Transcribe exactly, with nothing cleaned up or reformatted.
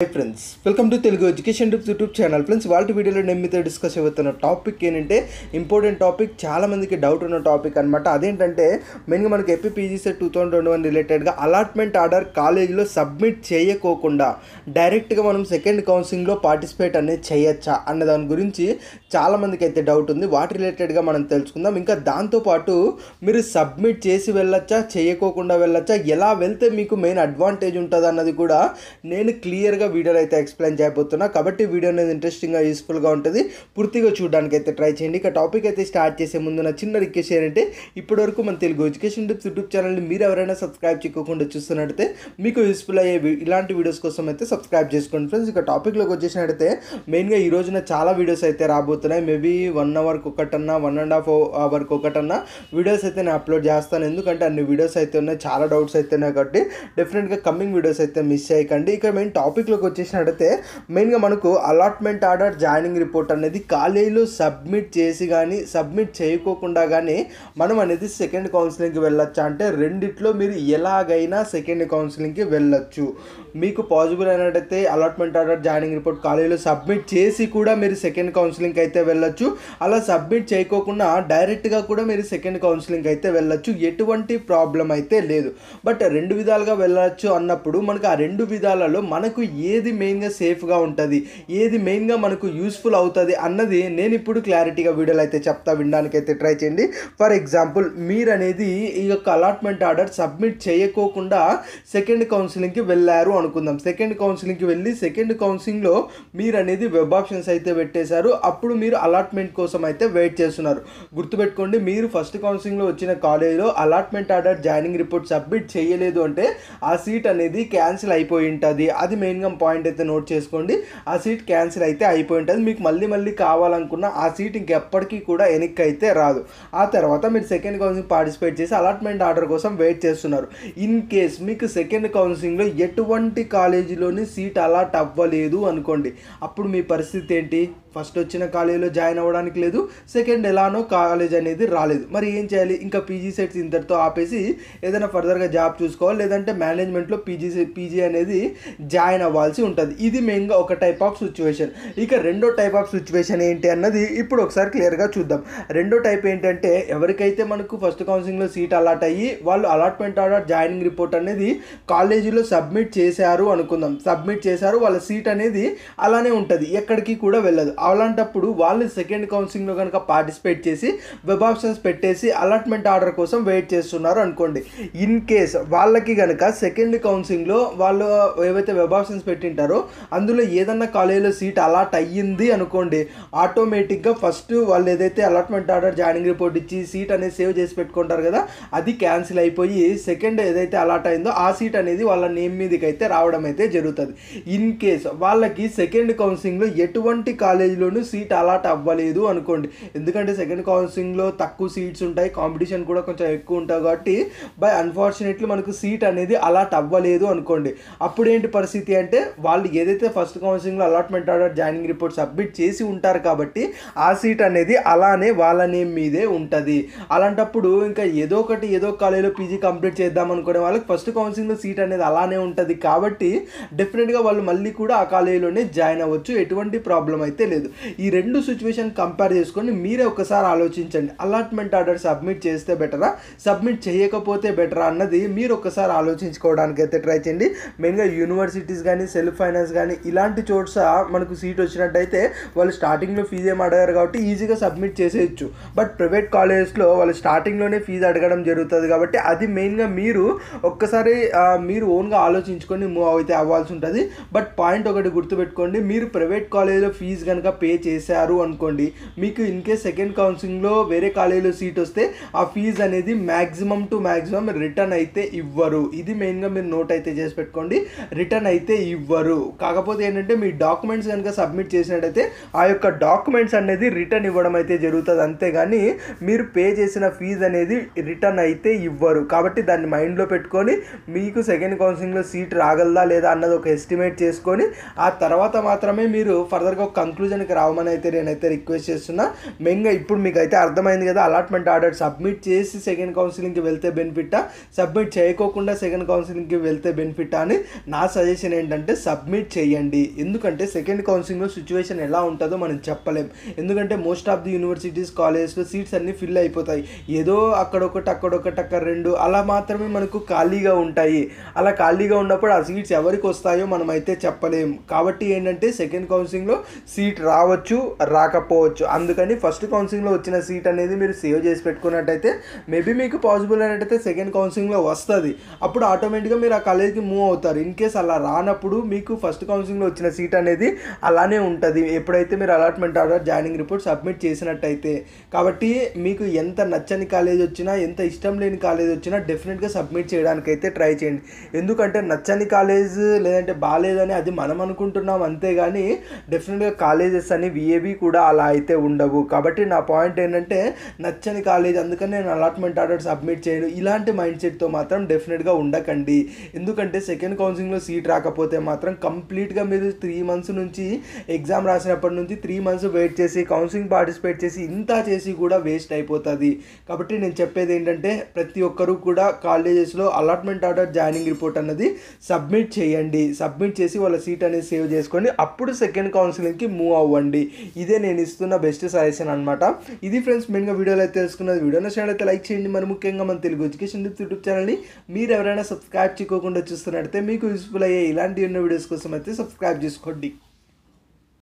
Hi friends, welcome to Telugu Education Tips YouTube channel. Friends, వాళ్ళ వీడియోలో నేను మీతో డిస్కస్ అవుతున్న టాపిక్ ఏంటంటే ఇంపార్టెంట్ టాపిక్, చాలా మందికి డౌట్ ఉన్న టాపిక్ అనమాట. అదేంటంటే మెయిన్గా మనకి AP PGCET two thousand twenty one రిలేటెడ్గా అలాట్మెంట్ ఆర్డర్ కాలేజీలో సబ్మిట్ చేయకోకుండా డైరెక్ట్గా మనం సెకండ్ కౌన్సిలింగ్లో పార్టిసిపేట్ అనేది చేయొచ్చా అన్న దాని గురించి చాలామందికి అయితే డౌట్ ఉంది. వాటి రిలేటెడ్గా మనం తెలుసుకుందాం. ఇంకా దాంతోపాటు మీరు సబ్మిట్ చేసి వెళ్ళొచ్చా, చేయకోకుండా వెళ్ళొచ్చా, ఎలా వెళ్తే మీకు మెయిన్ అడ్వాంటేజ్ ఉంటుంది అన్నది కూడా నేను క్లియర్గా వీడియోలో అయితే ఎక్స్ప్లెయిన్ చేయబోతున్నా. కాబట్టి వీడియో అనేది ఇంట్రెస్టింగ్గా యూస్ఫుల్గా ఉంటుంది, పూర్తిగా చూడడానికి అయితే ట్రై చేయండి. ఇక టాపిక్ అయితే స్టార్ట్ చేసే ముందు నా చిన్న రిక్వెస్ట్ ఏంటంటే ఇప్పటివరకు మన తెలుగు ఎడ్యుకేషన్ టిప్స్ యూట్యూబ్ ఛానల్ని మీరు ఎవరైనా సబ్స్క్రైబ్ చేయకుండా చూస్తున్నట్టయితే మీకు యూస్ఫుల్ అయ్యే ఇలాంటి వీడియోస్ కోసం అయితే సబ్స్క్రైబ్ చేసుకోండి ఫ్రెండ్స్. ఇక టాపిక్లోకి వచ్చేసినట్టయితే మెయిన్గా ఈ రోజున చాలా వీడియోస్ అయితే రాబోతున్నాయి. మేబీ వన్ అవర్కి ఒకటన్నా వన్ అండ్ హాఫ్ అవర్కి ఒకటన్నా వీడియోస్ అయితే నేను అప్లోడ్ చేస్తాను. ఎందుకంటే అన్ని వీడియోస్ అయితే ఉన్నాయి, చాలా డౌట్స్ అయితే ఉన్నాయి. కాబట్టి డెఫినెట్గా కమింగ్ వీడియోస్ అయితే మిస్ చేయకండి. ఇక మెయిన్ టాపిక్లోకి వచ్చేసినట్టయితే మెయిన్గా మనకు అలాట్మెంట్ ఆర్డర్ జాయినింగ్ రిపోర్ట్ అనేది కాలేజీలో సబ్మిట్ చేసి కానీ సబ్మిట్ చేయకోకుండా కానీ మనం అనేది సెకండ్ కౌన్సిలింగ్కి వెళ్ళొచ్చా అంటే రెండిట్లో మీరు ఎలాగైనా సెకండ్ కౌన్సిలింగ్కి వెళ్ళొచ్చు. మీకు పాసిబుల్ అయినట్టయితే అలాట్మెంట్ ఆర్డర్ జాయినింగ్ రిపోర్ట్ కాలేజీలో సబ్మిట్ చేసి కూడా మీరు సెకండ్ కౌన్సిలింగ్కి అయితే వెళ్ళొచ్చు. అలా సబ్మిట్ చేయకోకుండా డైరెక్ట్గా కూడా మీరు సెకండ్ కౌన్సిలింగ్కి అయితే వెళ్ళొచ్చు. ఎటువంటి ప్రాబ్లం అయితే లేదు. బట్ రెండు విధాలుగా వెళ్ళొచ్చు అన్నప్పుడు మనకు ఆ రెండు విధాలలో మనకు ఏది మెయిన్గా సేఫ్గా ఉంటుంది, ఏది మెయిన్గా మనకు యూస్ఫుల్ అవుతుంది అన్నది నేను ఇప్పుడు క్లారిటీగా వీడియోలో అయితే చెప్తా, వినడానికి అయితే ట్రై చేయండి. ఫర్ ఎగ్జాంపుల్ మీరు అనేది ఈ యొక్క అలాట్మెంట్ ఆర్డర్ సబ్మిట్ చేయకోకుండా సెకండ్ కౌన్సిలింగ్కి వెళ్ళారు అనుకుందాం. సెకండ్ కౌన్సిలింగ్కి వెళ్ళి సెకండ్ కౌన్సిలింగ్లో మీరు అనేది వెబ్ ఆప్షన్స్ అయితే పెట్టేశారు. అప్పుడు మీరు అలాట్మెంట్ కోసం అయితే వెయిట్ చేస్తున్నారు. గుర్తుపెట్టుకోండి, మీరు ఫస్ట్ కౌన్సిలింగ్లో వచ్చిన కాలేజీలో allotment order joining report submit చేయలేదు అంటే ఆ సీట్ అనేది క్యాన్సిల్ అయిపోయి ఉంటుంది. అది మెయిన్గా పాయింట్ అయితే నోట్ చేసుకోండి. ఆ సీట్ క్యాన్సిల్ అయితే అయిపోయి ఉంటుంది. మీకు మళ్ళీ మళ్ళీ కావాలనుకున్న ఆ సీట్ ఇంకెప్పటికీ కూడా వెనక్కి అయితే రాదు. ఆ తర్వాత మీరు సెకండ్ కౌన్సిలింగ్ పార్టిసిపేట్ చేసి అలాట్మెంట్ ఆర్డర్ కోసం వెయిట్ చేస్తున్నారు. ఇన్ కేస్ మీకు సెకండ్ కౌన్సిలింగ్లో ఎటువంటి కాలేజీలోని సీట్ అలాట్ అవ్వలేదు అనుకోండి, అప్పుడు మీ పరిస్థితి ఏంటి? ఫస్ట్ వచ్చిన కాలేజీలో జాయిన్ అవ్వడానికి లేదు, సెకండ్ ఎలానో కాలేజ్ అనేది రాలేదు. మరి ఏం చేయాలి? ఇంకా పీజీ సెట్స్ ఇంతటితో ఆపేసి ఏదైనా ఫర్దర్గా జాబ్ చూసుకోవాలి, లేదంటే మేనేజ్మెంట్లో పీజీ పీజీ అనేది జాయిన్ అవ్వాల్సి ఉంటుంది. ఇది మెయిన్గా ఒక టైప్ ఆఫ్ సిచ్యువేషన్. ఇక రెండో టైప్ ఆఫ్ సిచ్యువేషన్ ఏంటి అన్నది ఇప్పుడు ఒకసారి క్లియర్గా చూద్దాం. రెండో టైప్ ఏంటంటే ఎవరికైతే మనకు ఫస్ట్ కౌన్సిలింగ్లో సీట్ అలాట్ అయ్యి వాళ్ళు అలాట్మెంట్ ఆర్డర్ జాయినింగ్ రిపోర్ట్ అనేది కాలేజీలో సబ్మిట్ చేశారు అనుకుందాం. సబ్మిట్ చేశారు, వాళ్ళ సీట్ అనేది అలానే ఉంటుంది, ఎక్కడికి కూడా వెళ్ళదు. అలాంటప్పుడు వాళ్ళు సెకండ్ కౌన్సిలింగ్లో కనుక పార్టిసిపేట్ చేసి వెబ్ ఆప్షన్స్ పెట్టేసి అలాట్మెంట్ ఆర్డర్ కోసం వెయిట్ చేస్తున్నారు అనుకోండి. ఇన్ కేస్ వాళ్ళకి కనుక సెకండ్ కౌన్సిలింగ్లో వాళ్ళు ఏవైతే వెబ్ ఆప్షన్స్ పెట్టింటారో అందులో ఏదన్నా కాలేజీలో సీట్ అలాట్ అయ్యింది అనుకోండి, ఆటోమేటిక్గా ఫస్ట్ వాళ్ళు ఏదైతే అలాట్మెంట్ ఆర్డర్ జాయినింగ్ రిపోర్ట్ ఇచ్చి సీట్ అనేది సేవ్ చేసి పెట్టుకుంటారు కదా, అది క్యాన్సిల్ అయిపోయి సెకండ్ ఏదైతే అలాట్ అయిందో ఆ సీట్ అనేది వాళ్ళ నేమ్ మీదకి అయితే రావడం అయితే జరుగుతుంది. ఇన్ కేస్ వాళ్ళకి సెకండ్ కౌన్సిలింగ్లో ఎటువంటి కాలేజ్ లోను సీట్ అలాట్ అవ్వలేదు అనుకోండి, ఎందుకంటే సెకండ్ కౌన్సిలింగ్లో తక్కువ సీట్స్ ఉంటాయి, కాంపిటీషన్ కూడా కొంచెం ఎక్కువ ఉంటుంది. కాబట్టి బై అన్ఫార్చునేట్లీ మనకు సీట్ అనేది అలాట్ అవ్వలేదు అనుకోండి. అప్పుడు ఏంటి పరిస్థితి అంటే వాళ్ళు ఏదైతే ఫస్ట్ కౌన్సిలింగ్లో allotment order joining report submit చేసి ఉంటారు కాబట్టి ఆ సీట్ అనేది అలానే వాళ్ళ నేమ్ మీదే ఉంటుంది. అలాంటప్పుడు ఇంకా ఏదో ఒకటి ఏదో కాలేజీలో పీజీ కంప్లీట్ చేద్దాం అనుకునే వాళ్ళకి ఫస్ట్ కౌన్సిలింగ్లో సీట్ అనేది అలానే ఉంటుంది. కాబట్టి డెఫినెట్గా వాళ్ళు మళ్ళీ కూడా ఆ కాలేజీలోనే జాయిన్ అవ్వచ్చు, ఎటువంటి ప్రాబ్లం అయితే లేదు. ఈ రెండు సిచ్యువేషన్ కంపేర్ చేసుకొని మీరే ఒకసారి ఆలోచించండి. అలాట్మెంట్ ఆర్డర్ సబ్మిట్ చేస్తే బెటరా, సబ్మిట్ చేయకపోతే బెటరా అన్నది మీరు ఒకసారి ఆలోచించుకోవడానికి అయితే ట్రై చేయండి. మెయిన్గా యూనివర్సిటీస్ కానీ సెల్ఫ్ ఫైనాన్స్ కానీ ఇలాంటి చోట్ల మనకు సీట్ వచ్చినట్టయితే వాళ్ళు స్టార్టింగ్లో ఫీజు ఏం అడగారు కాబట్టి ఈజీగా సబ్మిట్ చేసేయచ్చు. బట్ ప్రైవేట్ కాలేజెస్లో వాళ్ళు స్టార్టింగ్లోనే ఫీజు అడగడం జరుగుతుంది కాబట్టి అది మెయిన్గా మీరు ఒక్కసారి మీరు ఓన్గా ఆలోచించుకొని మూవ్ అయితే అవ్వాల్సి ఉంటుంది. బట్ పాయింట్ ఒకటి గుర్తుపెట్టుకోండి, మీరు ప్రైవేట్ కాలేజీలో ఫీజు కనుక పే చేశారు అనుకోండి, మీకు ఇన్ కేస్ సెకండ్ కౌన్సిలింగ్లో వేరే కాలేజీలో సీట్ వస్తే ఆ ఫీజు అనేది మ్యాక్సిమం టు మ్యాక్సిమం రిటర్న్ అయితే ఇవ్వరు. ఇది మెయిన్గా మీరు నోట్ అయితే చేసి పెట్టుకోండి, రిటర్న్ అయితే ఇవ్వరు. కాకపోతే ఏంటంటే మీ డాక్యుమెంట్స్ కనుక సబ్మిట్ చేసినట్టయితే ఆ యొక్క డాక్యుమెంట్స్ అనేది రిటర్న్ ఇవ్వడం అయితే జరుగుతుంది, అంతేగాని మీరు పే చేసిన ఫీజు అనేది రిటర్న్ అయితే ఇవ్వరు. కాబట్టి దాన్ని మైండ్లో పెట్టుకొని మీకు సెకండ్ కౌన్సిలింగ్లో సీట్ రాగలదా లేదా అన్నది ఒక ఎస్టిమేట్ చేసుకొని ఆ తర్వాత మాత్రమే మీరు ఫర్దర్గా ఒక కంక్లూజన్ కనుక రావమని అయితే నేనైతే రిక్వెస్ట్ చేస్తున్నా. మెయిన్గా ఇప్పుడు మీకు అయితే అర్థమైంది కదా, అలాట్మెంట్ ఆర్డర్ సబ్మిట్ చేసి సెకండ్ కౌన్సిలింగ్కి వెళ్తే బెనిఫిటా, సబ్మిట్ చేయకోకుండా సెకండ్ కౌన్సిలింగ్కి వెళ్తే బెనిఫిటా అని నా సజెషన్ ఏంటంటే సబ్మిట్ చేయండి. ఎందుకంటే సెకండ్ కౌన్సిలింగ్లో సిచ్యువేషన్ ఎలా ఉంటుందో మనం చెప్పలేం. ఎందుకంటే మోస్ట్ ఆఫ్ ది యూనివర్సిటీస్ కాలేజెస్లో సీట్స్ అన్నీ ఫిల్ అయిపోతాయి. ఏదో అక్కడొకటి అక్కడొకటి అక్కడ రెండు అలా మాత్రమే మనకు ఖాళీగా ఉంటాయి. అలా ఖాళీగా ఉన్నప్పుడు ఆ సీట్స్ ఎవరికి వస్తాయో మనం అయితే చెప్పలేం. కాబట్టి ఏంటంటే సెకండ్ కౌన్సిలింగ్లో సీట్ రావచ్చు, రాకపోవచ్చు. అందుకని ఫస్ట్ కౌన్సిలింగ్లో వచ్చిన సీట్ అనేది మీరు సేవ్ చేసి పెట్టుకున్నట్టయితే మేబీ మీకు పాసిబుల్ అయినట్టయితే సెకండ్ కౌన్సిలింగ్లో వస్తుంది. అప్పుడు ఆటోమేటిక్గా మీరు ఆ కాలేజ్కి మూవ్ అవుతారు. ఇన్ కేస్ అలా రానప్పుడు మీకు ఫస్ట్ కౌన్సిలింగ్లో వచ్చిన సీట్ అనేది అలానే ఉంటుంది ఎప్పుడైతే మీరు allotment order joining report submit చేసినట్టయితే. కాబట్టి మీకు ఎంత నచ్చని కాలేజ్ వచ్చినా, ఎంత ఇష్టం లేని కాలేజ్ వచ్చినా డెఫినెట్గా సబ్మిట్ చేయడానికైతే ట్రై చేయండి. ఎందుకంటే నచ్చని కాలేజ్ లేదంటే బాగాలేదని అది మనం అనుకుంటున్నాం అంతేగాని డెఫినెట్గా కాలేజెస్ అని విఏవి కూడా అలా అయితే ఉండవు. కాబట్టి నా పాయింట్ ఏంటంటే నచ్చని కాలేజ్ అందుకని నేను అలాట్మెంట్ ఆర్డర్ సబ్మిట్ చేయను ఇలాంటి మైండ్ సెట్తో మాత్రం డెఫినెట్గా ఉండకండి. ఎందుకంటే సెకండ్ కౌన్సిలింగ్లో సీట్ రాకపోతే మాత్రం కంప్లీట్గా మీరు త్రీ మంత్స్ నుంచి ఎగ్జామ్ రాసినప్పటి నుంచి త్రీ మంత్స్ వెయిట్ చేసి కౌన్సిలింగ్ పార్టిసిపేట్ చేసి ఇంత చేసి కూడా వేస్ట్ అయిపోతుంది. కాబట్టి నేను చెప్పేది ఏంటంటే ప్రతి ఒక్కరూ కూడా కాలేజెస్లో అలాట్మెంట్ ఆర్డర్ జాయినింగ్ రిపోర్ట్ అన్నది సబ్మిట్ చేయండి. సబ్మిట్ చేసి వాళ్ళ సీట్ అనేది సేవ్ చేసుకొని అప్పుడు సెకండ్ కౌన్సిలింగ్కి మూవ్ అవ్వండి. ఇదే నేను ఇస్తున్న బెస్ట్ సజెషన్ అనమాట. ఇది ఫ్రెండ్స్ మెయిన్గా వీడియోలో అయితే తెలుసుకున్నది. వీడియో నచ్చినట్లయితే లైక్ చేయండి. మరి ముఖ్యంగా మన తెలుగు ఎడ్యుకేషన్ టిప్స్ యూట్యూబ్ ఛానల్ని మీరు ఎవరైనా సబ్స్క్రైబ్ చేసుకోకుండా చూస్తున్నట్టయితే మీకు యూస్ఫుల్ అయ్యే ఇలాంటి ఉన్న వీడియోస్ కోసం అయితే సబ్స్క్రైబ్ చేసుకోండి.